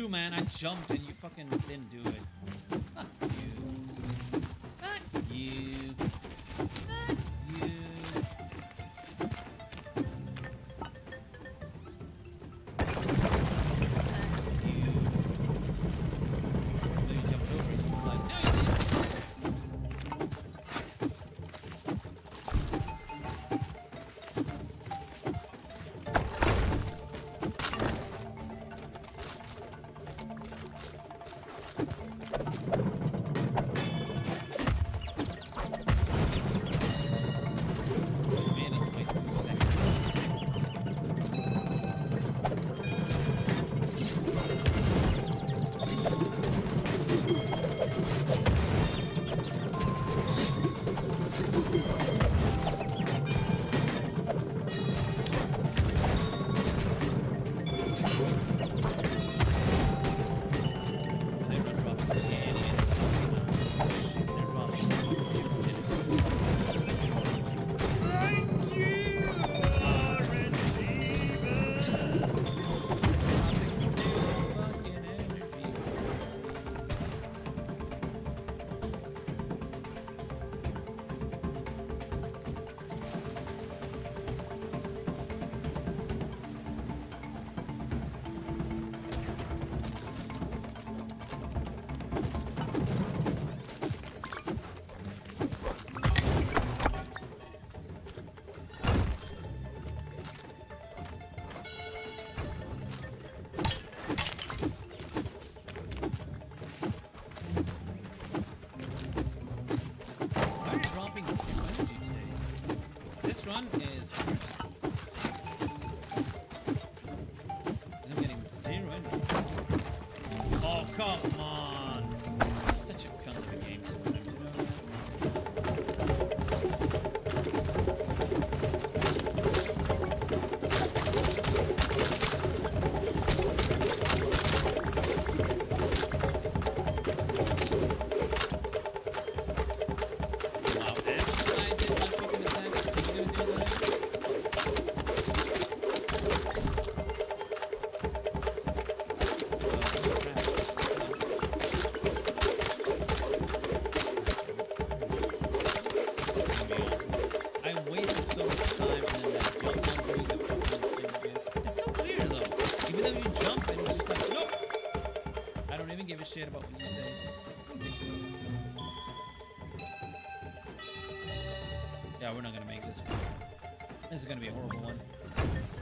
you, man. I jumped and you fucking didn't do it. Fuck you. Fuck you. Fuck you. Run is I'm getting 0 energy. Oh, come on. It's such a cunt of a game sometimes, you know? Give a shit about what you say. Yeah, we're not gonna make this one. This is gonna be a horrible one.